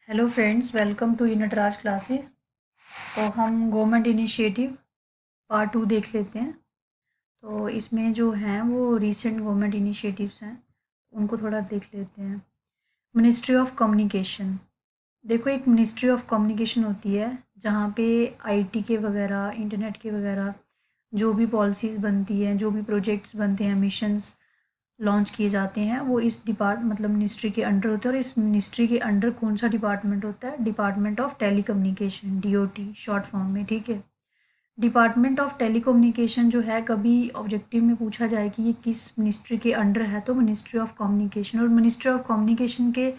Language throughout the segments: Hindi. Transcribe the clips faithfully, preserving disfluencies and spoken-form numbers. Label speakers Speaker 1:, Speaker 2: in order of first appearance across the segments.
Speaker 1: Hello friends, welcome to unit classes. तो हम गवर्नमेंट इनिशिएटिव पार्ट टू देख लेते हैं। तो इसमें जो हैं वो रीसेंट गवर्नमेंट इनिशिएटिव्स हैं, उनको थोड़ा देख लेते हैं। Ministry of communication. देखो, एक मिनिस्ट्री ऑफ कम्युनिकेशन होती है जहाँ पे आईटी के वगैरह, इंटरनेट के वगैरह जो भी पॉलिसीज़ बनती हैं, जो भी प्रोजेक्ट्स बनते हैं, मिशंस लॉन्च किए जाते हैं, वो इस डिपार्ट मतलब मिनिस्ट्री के अंडर होते हैं। और इस मिनिस्ट्री के अंडर कौन सा डिपार्टमेंट होता है? Department of telecommunication, DOT short form में, ठीक है। डिपार्टमेंट ऑफ टेली कम्युनिकेशन जो है, कभी ऑब्जेक्टिव में पूछा जाए कि ये किस मिनिस्ट्री के अंडर है, तो मिनिस्ट्री ऑफ कम्युनिकेशन। और मिनिस्ट्री ऑफ कम्युनिकेशन के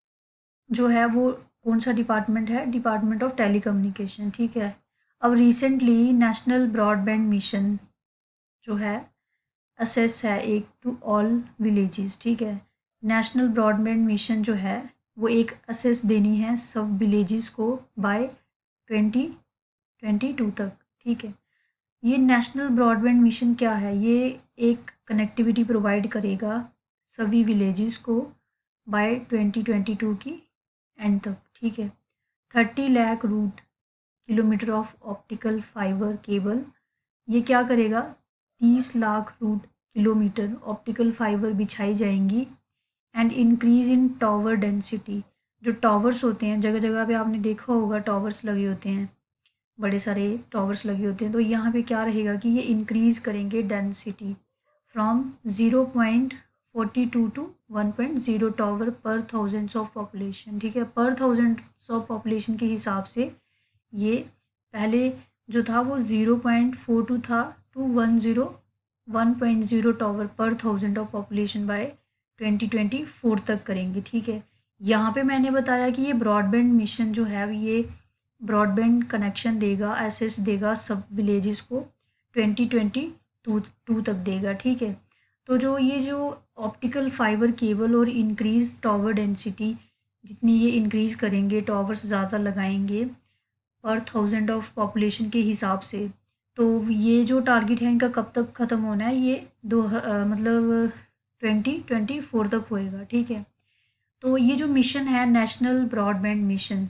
Speaker 1: जो है वो कौन सा डिपार्टमेंट है? डिपार्टमेंट ऑफ टेली कम्युनिकेशन, ठीक है। अब रिसेंटली नेशनल ब्रॉडबैंड मिशन जो है असेस है एक टू ऑल विलेजेस, ठीक है। नेशनल ब्रॉडबैंड मिशन जो है वो एक असेस देनी है सब विलेजेस को बाय ट्वेंटी ट्वेंटी टू तक, ठीक है। ये नेशनल ब्रॉडबैंड मिशन क्या है? ये एक कनेक्टिविटी प्रोवाइड करेगा सभी विलेजेस को बाय ट्वेंटी ट्वेंटी टू की एंड तक, ठीक है। Thirty lakh route kilometre of optical fibre cable, ये क्या करेगा? तीस lakh route kilometre optical fibre बिछाई जाएंगी। And increase in tower density, जो टावर्स होते हैं जगह जगह पे आपने देखा होगा टावर्स लगे होते हैं, बड़े सारे टावर्स लगे होते हैं। तो यहाँ पे क्या रहेगा कि ये इंक्रीज करेंगे density from zero point forty two to one point zero tower per thousands of population, ठीक है। पर थाउजेंड्स ऑफ पॉपुलेशन के हिसाब से ये पहले जो था वो ज़ीरो पॉइंट फोर टू था to one zero one point zero tower per thousand of population by twenty twenty four तक करेंगे, ठीक है। यहाँ पे मैंने बताया कि ये ब्रॉडबैंड मिशन जो है ये ब्रॉडबैंड कनेक्शन देगा, एसेस देगा सब विलेजेस को, ट्वेंटी ट्वेंटी टू टू तक देगा, ठीक है। तो जो ये जो ऑप्टिकल फाइबर केबल और इंक्रीज टावर डेंसिटी, जितनी ये इंक्रीज़ करेंगे, टावर्स ज़्यादा लगाएंगे पर थाउजेंड ऑफ पॉपुलेशन के हिसाब से, तो ये जो टारगेट है इनका कब तक ख़त्म होना है? ये दो आ, मतलब ट्वेंटी ट्वेंटी फोर तक होएगा, ठीक है। तो ये जो मिशन है नेशनल ब्रॉडबैंड मिशन,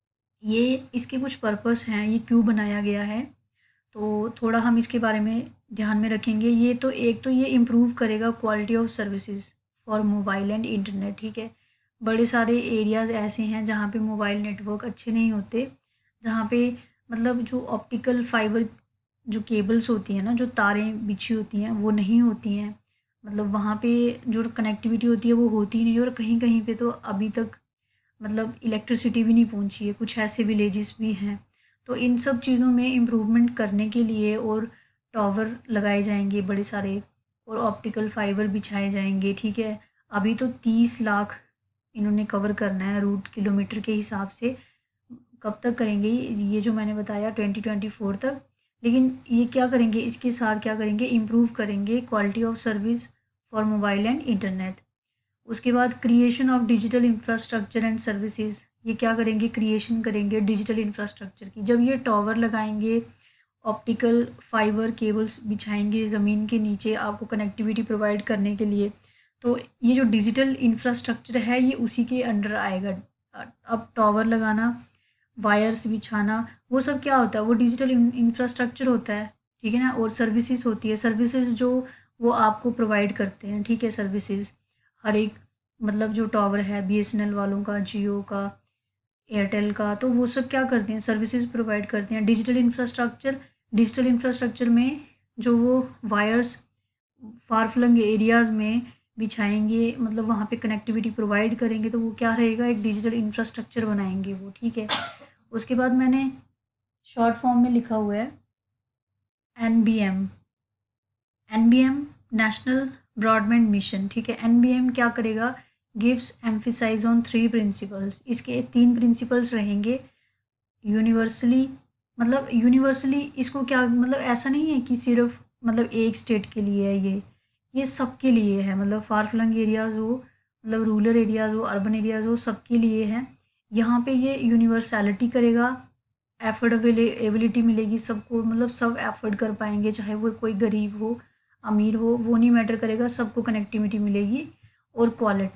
Speaker 1: ये इसके कुछ पर्पस हैं, ये क्यों बनाया गया है, तो थोड़ा हम इसके बारे में ध्यान में रखेंगे। ये तो एक तो ये इम्प्रूव करेगा quality of services for mobile and internet, ठीक है। बड़े सारे एरियाज़ ऐसे हैं जहाँ पे मोबाइल नेटवर्क अच्छे नहीं होते, जहाँ पे मतलब जो ऑप्टिकल फाइबर जो केबल्स होती हैं ना, जो तारें बिछी होती हैं वो नहीं होती हैं, मतलब वहाँ पे जो कनेक्टिविटी होती है वो होती नहीं। और कहीं कहीं पे तो अभी तक मतलब इलेक्ट्रिसिटी भी नहीं पहुँची है, कुछ ऐसे विलेजेस भी हैं। तो इन सब चीज़ों में इम्प्रूवमेंट करने के लिए और टावर लगाए जाएंगे बड़े सारे, और ऑप्टिकल फाइबर बिछाए जाएंगे, ठीक है। अभी तो तीस लाख इन्होंने कवर करना है रूट किलोमीटर के हिसाब से। कब तक करेंगे? ये जो मैंने बताया ट्वेंटी ट्वेंटी फोर तक। लेकिन ये क्या करेंगे, इसके साथ क्या करेंगे? इम्प्रूव करेंगे quality of service for mobile and internet. उसके बाद creation of digital infrastructure and services, ये क्या करेंगे? क्रिएशन करेंगे डिजिटल इंफ्रास्ट्रक्चर की। जब ये टावर लगाएंगे, ऑप्टिकल फाइबर केबल्स बिछाएंगे ज़मीन के नीचे आपको कनेक्टिविटी प्रोवाइड करने के लिए, तो ये जो डिजिटल इंफ्रास्ट्रक्चर है ये उसी के अंडर आएगा। अब टावर लगाना, वायर्स बिछाना, वो सब क्या होता है? वो डिजिटल इंफ्रास्ट्रक्चर होता है, ठीक है ना। और सर्विसेज होती है, सर्विसेज जो वो आपको प्रोवाइड करते हैं, ठीक है। सर्विसेज हर एक मतलब जो टावर है बीएसएनएल वालों का, जियो का, एयरटेल का, तो वो सब क्या करते हैं? सर्विसेज प्रोवाइड करते हैं। डिजिटल इंफ्रास्ट्रक्चर, डिजिटल इंफ्रास्ट्रक्चर में जो वो वायर्स फार फ्लंग एरियाज़ में बिछाएंगे, मतलब वहाँ पे कनेक्टिविटी प्रोवाइड करेंगे, तो वो क्या रहेगा? एक डिजिटल इंफ्रास्ट्रक्चर बनाएंगे वो, ठीक है। उसके बाद मैंने शॉर्ट फॉर्म में लिखा हुआ है N B M. N B M national broadband mission, ठीक है। एन बी एम क्या करेगा? Gives emphasise on three principles, इसके तीन प्रिंसिपल्स रहेंगे। यूनिवर्सली, मतलब यूनिवर्सली इसको क्या मतलब ऐसा नहीं है कि सिर्फ मतलब एक स्टेट के लिए है, ये ये सबके लिए है, मतलब फार फ्लंग एरियाज़ हो, मतलब रूरल एरियाज़ हो, अर्बन एरियाज़ हो, सबके लिए है। यहाँ पे ये यूनिवर्सैलिटी करेगा, एफोर्डेबिलिटी मिलेगी सबको, मतलब सब एफर्ड कर पाएंगे, चाहे वो कोई गरीब हो, अमीर हो, वो नहीं मैटर करेगा, सबको कनेक्टिविटी मिलेगी। और क्वालिटी,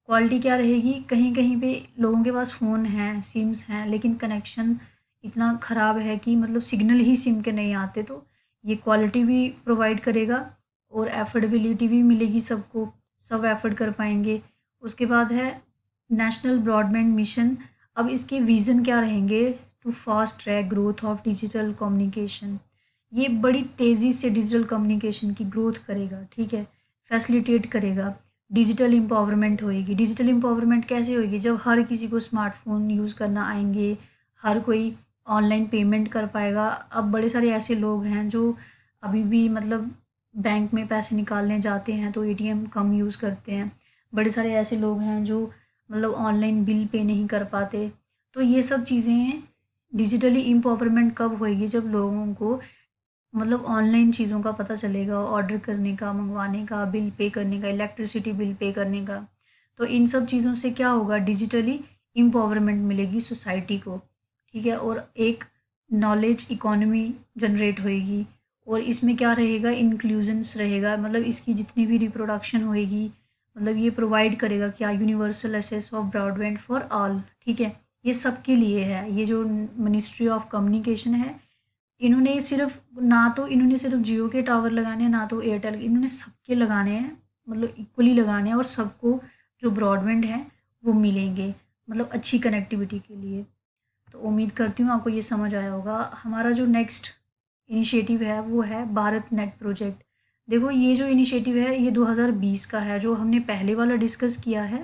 Speaker 1: क्वालिटी क्या रहेगी, कहीं कहीं पे लोगों के पास फ़ोन हैं, सिम्स हैं, लेकिन कनेक्शन इतना ख़राब है कि मतलब सिग्नल ही सिम के नहीं आते। तो ये क्वालिटी भी प्रोवाइड करेगा और एफोर्डेबिलिटी भी मिलेगी सबको, सब एफर्ड कर पाएंगे। उसके बाद है नेशनल ब्रॉडबैंड मिशन। अब इसके विज़न क्या रहेंगे, to fast track growth of digital communication. ये बड़ी तेज़ी से डिजिटल कम्युनिकेशन की ग्रोथ करेगा, ठीक है, फैसिलिटेट करेगा। डिजिटल एम्पावरमेंट होएगी। डिजिटल एम्पावरमेंट कैसे होएगी, जब हर किसी को स्मार्टफोन यूज़ करना आएंगे, हर कोई ऑनलाइन पेमेंट कर पाएगा। अब बड़े सारे ऐसे लोग हैं जो अभी भी मतलब बैंक में पैसे निकालने जाते हैं तो एटीएम कम यूज़ करते हैं। बड़े सारे ऐसे लोग हैं जो मतलब ऑनलाइन बिल पे नहीं कर पाते। तो ये सब चीज़ें डिजिटली एम्पावरमेंट कब होएगी, जब लोगों को मतलब ऑनलाइन चीज़ों का पता चलेगा, ऑर्डर करने का, मंगवाने का, बिल पे करने का, इलेक्ट्रिसिटी बिल पे करने का। तो इन सब चीज़ों से क्या होगा, डिजिटली एम्पावरमेंट मिलेगी सोसाइटी को, ठीक है। और एक नॉलेज इकोनॉमी जनरेट होएगी। और इसमें क्या रहेगा, इंक्लूजन्स रहेगा, मतलब इसकी जितनी भी रिप्रोडक्शन होएगी, मतलब ये प्रोवाइड करेगा क्या, universal access of broadband for all, ठीक है। ये सबके लिए है। ये जो मिनिस्ट्री ऑफ कम्युनिकेशन है, इन्होंने सिर्फ ना तो इन्होंने सिर्फ जियो के टावर लगाने हैं, ना तो एयरटेल के, इन्होंने सबके लगाने हैं, मतलब इक्वली लगाने हैं। और सबको जो ब्रॉडबैंड है वो मिलेंगे, मतलब अच्छी कनेक्टिविटी के लिए। तो उम्मीद करती हूँ आपको ये समझ आया होगा। हमारा जो नेक्स्ट इनिशिएटिव है वो है भारत नेट प्रोजेक्ट। देखो ये जो इनिशिएटिव है ये दो हज़ार बीस का है, जो हमने पहले वाला डिस्कस किया है।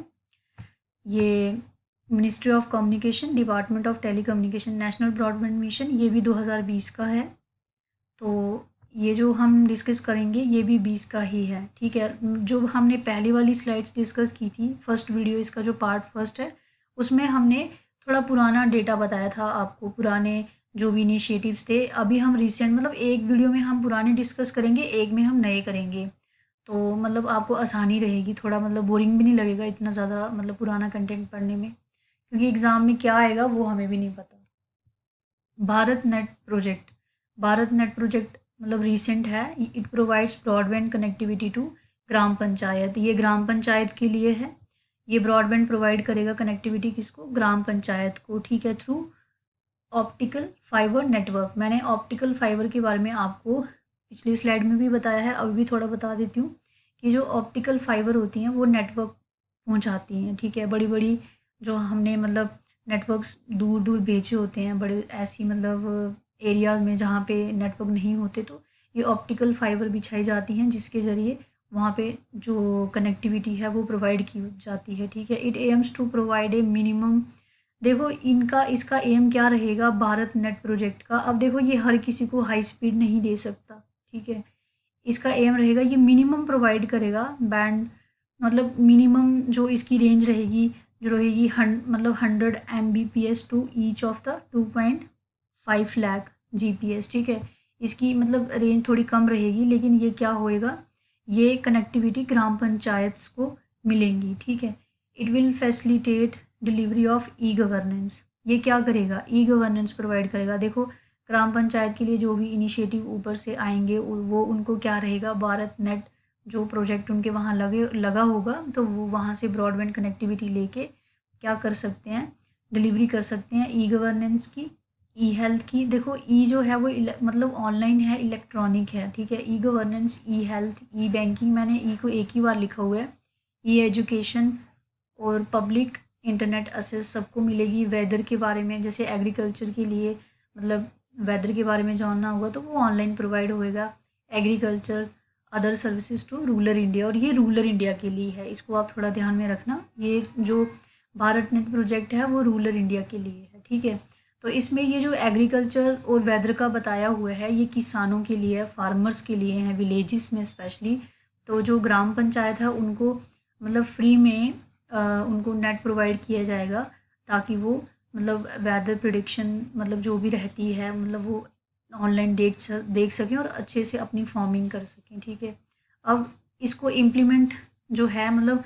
Speaker 1: ये ministry of communication, department of telecommunication, national broadband mission, ये भी दो हज़ार बीस का है। तो ये जो हम डिस्कस करेंगे ये भी बीस का ही है, ठीक है। जो हमने पहली वाली स्लाइड्स डिस्कस की थी, फर्स्ट वीडियो इसका जो पार्ट फर्स्ट है, उसमें हमने थोड़ा पुराना डेटा बताया था आपको, पुराने जो भी इनिशिएटिव्स थे। अभी हम रिसेंट, मतलब एक वीडियो में हम पुराने डिस्कस करेंगे, एक में हम नए करेंगे। तो मतलब आपको आसानी रहेगी, थोड़ा मतलब बोरिंग भी नहीं लगेगा इतना ज़्यादा मतलब पुराना कंटेंट पढ़ने में, क्योंकि एग्ज़ाम में क्या आएगा वो हमें भी नहीं पता। Bharat net project. Bharat net project मतलब रीसेंट है। It provides broadband connectivity to ग्राम पंचायत। ये ग्राम पंचायत के लिए है। ये ब्रॉडबैंड प्रोवाइड करेगा कनेक्टिविटी किसको, ग्राम पंचायत को, ठीक है, थ्रू ऑप्टिकल फाइबर नेटवर्क। मैंने ऑप्टिकल फाइबर के बारे में आपको पिछली स्लाइड में भी बताया है, अभी भी थोड़ा बता देती हूँ कि जो ऑप्टिकल फाइबर होती हैं वो नेटवर्क पहुँचाती हैं, ठीक है। बड़ी बड़ी जो हमने मतलब नेटवर्क्स दूर दूर भेजे होते हैं, बड़े ऐसी मतलब एरियाज़ में जहाँ पे नेटवर्क नहीं होते, तो ये ऑप्टिकल फाइबर बिछाई जाती हैं, जिसके ज़रिए वहाँ पे जो कनेक्टिविटी है वो प्रोवाइड की जाती है, ठीक है। It aims to provide a minimum. देखो इनका इसका एम क्या रहेगा भारत नेट प्रोजेक्ट का। अब देखो ये हर किसी को हाई स्पीड नहीं दे सकता, ठीक है। इसका एम रहेगा ये मिनिमम प्रोवाइड करेगा बैंड, मतलब मिनिमम जो इसकी रेंज रहेगी, जो रहेगी हन मतलब hundred M B P S to each of the two point five lakh G P S, ठीक है। इसकी मतलब रेंज थोड़ी कम रहेगी, लेकिन ये क्या होएगा, ये कनेक्टिविटी ग्राम पंचायत को मिलेंगी, ठीक है। It will facilitate delivery of e governance. ये क्या करेगा, ई गवर्नेंस प्रोवाइड करेगा। देखो ग्राम पंचायत के लिए जो भी इनिशिएटिव ऊपर से आएंगे वो उनको क्या रहेगा, भारत नेट जो प्रोजेक्ट उनके वहाँ लगे लगा होगा, तो वो वहाँ से ब्रॉडबैंड कनेक्टिविटी लेके क्या कर सकते हैं, डिलीवरी कर सकते हैं ई गवर्नेंस की, ई हेल्थ की। देखो ई जो है वो मतलब ऑनलाइन है, इलेक्ट्रॉनिक है, ठीक है। E governance, e health, e banking, मैंने ई को एक ही बार लिखा हुआ है। ई एजुकेशन और पब्लिक इंटरनेट एक्सेस सबको मिलेगी। वेदर के बारे में, जैसे एग्रीकल्चर के लिए मतलब वेदर के बारे में जानना होगा तो वो ऑनलाइन प्रोवाइड होएगा। Agriculture, other services to rural India, और ये रूरल इंडिया के लिए है, इसको आप थोड़ा ध्यान में रखना। ये जो भारत नेट प्रोजेक्ट है वो रूरल इंडिया के लिए है, ठीक है। तो इसमें ये जो एग्रीकल्चर और वेदर का बताया हुआ है ये किसानों के लिए, फार्मर्स के लिए हैं, विलेजेस में स्पेशली। तो जो ग्राम पंचायत है उनको मतलब फ्री में आ, उनको नेट प्रोवाइड किया जाएगा, ताकि वो मतलब वेदर प्रिडिक्शन मतलब जो भी रहती है मतलब वो ऑनलाइन देख सक देख सकें और अच्छे से अपनी फार्मिंग कर सकें, ठीक है। अब इसको इम्प्लीमेंट जो है, मतलब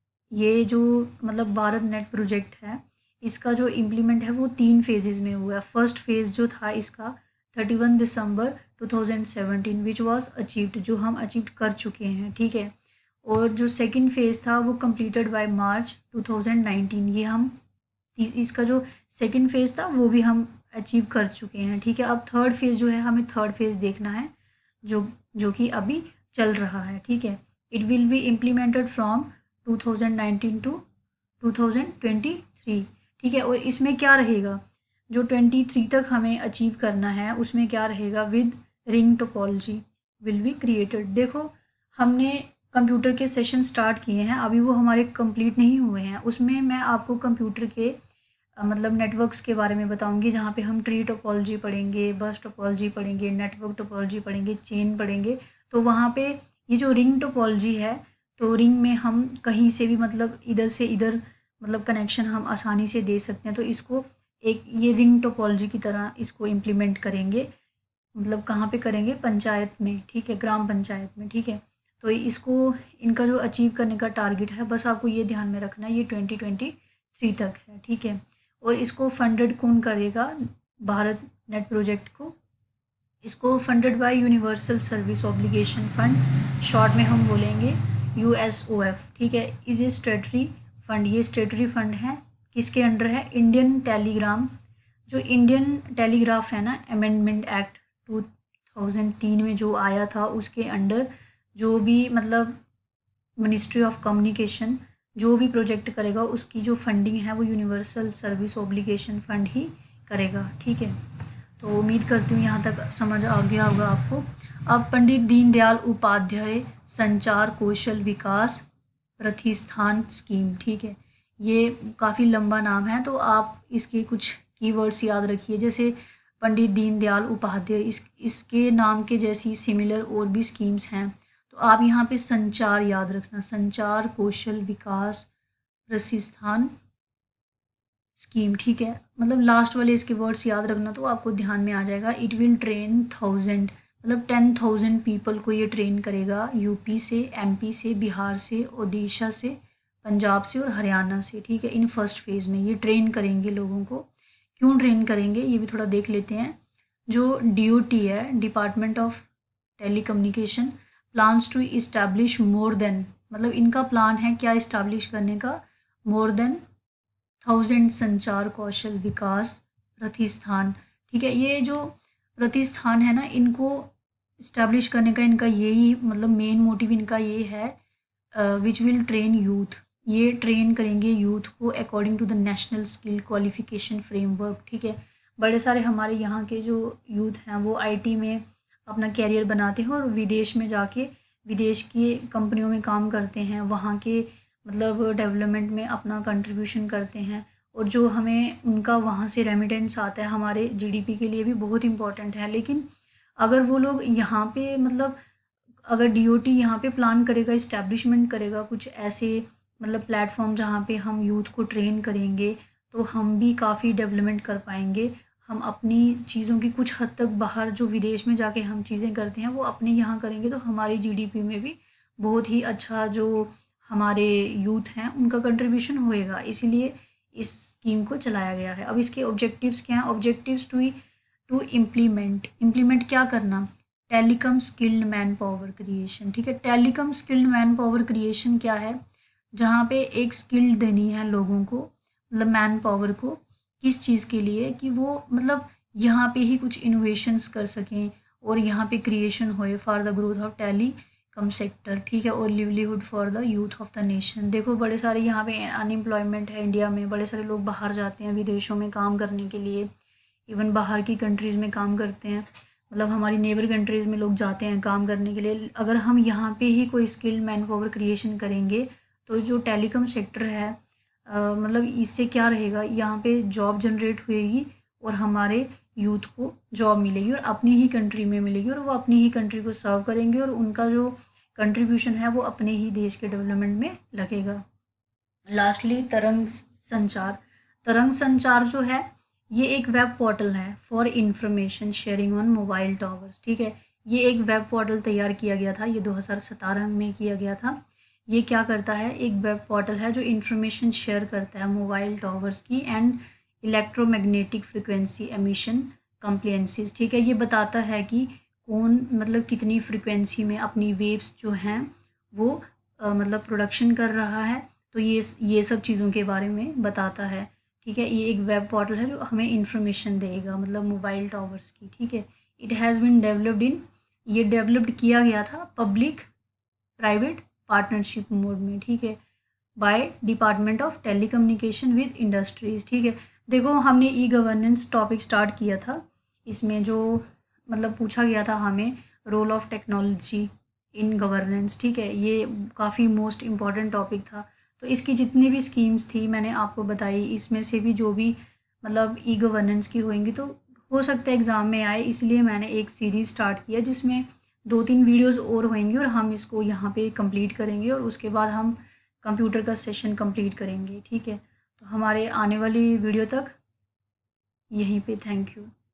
Speaker 1: ये जो मतलब भारत नेट प्रोजेक्ट है, इसका जो इम्प्लीमेंट है वो तीन फेजेस में हुआ है। फर्स्ट फेज़ जो था इसका thirty one December two thousand seventeen which was achieved, जो हम अचीव कर चुके हैं, ठीक है। और जो सेकंड फेज़ था वो completed by March two thousand nineteen. ये हम इसका जो सेकंड फेज़ था वो भी हम अचीव कर चुके हैं, ठीक है। अब थर्ड फेज़ जो है, हमें थर्ड फेज़ देखना है जो जो कि अभी चल रहा है, ठीक है। It will be implemented from two thousand nineteen to two thousand twenty three, ठीक है। और इसमें क्या रहेगा, जो ट्वेंटी थ्री तक हमें अचीव करना है उसमें क्या रहेगा, with ring topology will be created. देखो, हमने कंप्यूटर के सेशन स्टार्ट किए हैं, अभी वो हमारे कंप्लीट नहीं हुए हैं। उसमें मैं आपको कंप्यूटर के अ, मतलब नेटवर्क्स के बारे में बताऊंगी, जहाँ पे हम ट्री टोपोलॉजी पढ़ेंगे, बस टोपोलॉजी पढ़ेंगे, नेटवर्क टोपोलॉजी पढ़ेंगे, चेन पढ़ेंगे। तो वहाँ पे ये जो रिंग टोपोलॉजी है, तो रिंग में हम कहीं से भी मतलब इधर से इधर मतलब कनेक्शन हम आसानी से दे सकते हैं। तो इसको एक ये रिंग टोपोलॉजी की तरह इसको इम्प्लीमेंट करेंगे, मतलब कहाँ पे करेंगे, पंचायत में, ठीक है, ग्राम पंचायत में, ठीक है। तो इसको इनका जो अचीव करने का टारगेट है, बस आपको ये ध्यान में रखना है, ये ट्वेंटी ट्वेंटी थ्री तक है, ठीक है। और इसको फंडेड कौन करेगा, भारत नेट प्रोजेक्ट को, इसको funded by universal service obligation fund, short में हम बोलेंगे यू एस ओ एफ, ठीक है। इज ए स्टेटरी फंड, ये स्टेटरी फंड है, किसके अंडर है, इंडियन टेलीग्राम, जो इंडियन टेलीग्राफ है ना, amendment act two thousand three में जो आया था, उसके अंडर जो भी मतलब मिनिस्ट्री ऑफ कम्युनिकेशन जो भी प्रोजेक्ट करेगा उसकी जो फंडिंग है वो यूनिवर्सल सर्विस ऑब्लिगेशन फंड ही करेगा, ठीक है। तो उम्मीद करती हूँ यहाँ तक समझ आ गया होगा आपको। अब पंडित दीनदयाल उपाध्याय संचार कौशल विकास प्रतिष्ठान स्कीम, ठीक है। ये काफ़ी लंबा नाम है, तो आप इसके कुछ कीवर्ड्स याद रखिए, जैसे पंडित दीनदयाल उपाध्याय, इस इसके नाम के जैसी सिमिलर और भी स्कीम्स हैं। तो आप यहाँ पे संचार याद रखना, संचार कौशल विकास प्रशिक्षण स्कीम, ठीक है। मतलब लास्ट वाले इसके वर्ड्स याद रखना तो आपको ध्यान में आ जाएगा। इट विल ट्रेन थाउजेंड, मतलब टेन थाउजेंड पीपल को ये ट्रेन करेगा, यूपी से, एमपी से, बिहार से, ओडिशा से, पंजाब से और हरियाणा से, ठीक है। इन फर्स्ट फेज़ में ये ट्रेन करेंगे लोगों को। क्यों ट्रेन करेंगे ये भी थोड़ा देख लेते हैं। जो डी ओ टी है, department of telecommunication, plans to establish more than, मतलब इनका प्लान है क्या इस्टेब्लिश करने का, मोर देन थाउजेंड संचार कौशल विकास प्रतिष्ठान, ठीक है। ये जो प्रतिष्ठान है ना, इनको इस्टेब्लिश करने का इनका यही मतलब मेन मोटिव इनका ये है, विच विल ट्रेन यूथ, ये ट्रेन करेंगे यूथ को according to the national skill qualification framework, ठीक है। बड़े सारे हमारे यहाँ के जो यूथ हैं वो आईटी में अपना कैरियर बनाते हैं और विदेश में जाके विदेश की कंपनियों में काम करते हैं, वहाँ के मतलब डेवलपमेंट में अपना कंट्रीब्यूशन करते हैं। और जो हमें उनका वहाँ से रेमिटेंस आता है हमारे जीडीपी के लिए भी बहुत इम्पोर्टेंट है। लेकिन अगर वो लोग यहाँ पे मतलब अगर डीओटी यहाँ पे प्लान करेगा, इस्टेब्लिशमेंट करेगा कुछ ऐसे मतलब प्लेटफॉर्म जहाँ पे हम यूथ को ट्रेन करेंगे, तो हम भी काफ़ी डेवलपमेंट कर पाएंगे। हम अपनी चीज़ों की कुछ हद तक बाहर जो विदेश में जाके हम चीज़ें करते हैं वो अपने यहाँ करेंगे, तो हमारी जीडीपी में भी बहुत ही अच्छा जो हमारे यूथ हैं उनका कंट्रीब्यूशन होएगा। इसीलिए इस स्कीम को चलाया गया है। अब इसके ऑब्जेक्टिव्स क्या हैं, objectives to to implement, implement क्या करना, telecom skilled manpower creation, ठीक है। Telecom skilled manpower creation क्या है, जहाँ पे एक स्किल्ड देनी है लोगों को, मतलब मैन पावर को, किस चीज़ के लिए, कि वो मतलब यहाँ पे ही कुछ इनोवेशंस कर सकें और यहाँ पे क्रिएशन होए for the growth of telecom sector, ठीक है, और livelihood for the youth of the nation. देखो बड़े सारे यहाँ पे अनएम्प्लॉयमेंट है इंडिया में, बड़े सारे लोग बाहर जाते हैं विदेशों में काम करने के लिए, इवन बाहर की कंट्रीज़ में काम करते हैं, मतलब हमारी नेबर कंट्रीज़ में लोग जाते हैं काम करने के लिए। अगर हम यहाँ पे ही कोई स्किल्ड मैन पावर क्रिएशन करेंगे तो जो टेलीकॉम सेक्टर है आ, मतलब इससे क्या रहेगा, यहाँ पे जॉब जनरेट होएगी और हमारे यूथ को जॉब मिलेगी और अपनी ही कंट्री में मिलेगी और वो अपनी ही कंट्री को सर्व करेंगे और उनका जो कंट्रीब्यूशन है वो अपने ही देश के डेवलपमेंट में लगेगा। लास्टली तरंग संचार, तरंग संचार जो है ये एक वेब पोर्टल है for information sharing on mobile towers, ठीक है। ये एक वेब पोर्टल तैयार किया गया था, ये दो हज़ार सत्रह में किया गया था। ये क्या करता है, एक वेब पोर्टल है जो इंफॉर्मेशन शेयर करता है मोबाइल टावर्स की and electromagnetic frequency emission compliances, ठीक है। ये बताता है कि कौन मतलब कितनी फ्रिक्वेंसी में अपनी वेव्स जो हैं वो अ, मतलब प्रोडक्शन कर रहा है, तो ये ये सब चीज़ों के बारे में बताता है। ठीक है, ये एक वेब पोर्टल है जो हमें इंफॉर्मेशन देगा, मतलब मोबाइल टावर्स की। ठीक है, it has been developed in, ये डेवलप्ड किया गया था पब्लिक प्राइवेट पार्टनरशिप मोड में। ठीक है, by department of telecommunication with industries. ठीक है, देखो हमने ई गवर्नेंस टॉपिक स्टार्ट किया था, इसमें जो मतलब पूछा गया था हमें role of technology in governance. ठीक है, ये काफ़ी मोस्ट इम्पॉर्टेंट टॉपिक था। तो इसकी जितनी भी स्कीम्स थी मैंने आपको बताई, इसमें से भी जो भी मतलब ई गवर्नेंस की होंगी तो हो सकता है एग्ज़ाम में आए, इसलिए मैंने एक सीरीज़ स्टार्ट किया जिसमें दो तीन वीडियोस और होंगी और हम इसको यहाँ पे कंप्लीट करेंगे और उसके बाद हम कंप्यूटर का सेशन कंप्लीट करेंगे। ठीक है, तो हमारे आने वाली वीडियो तक यहीं पे, थैंक यू।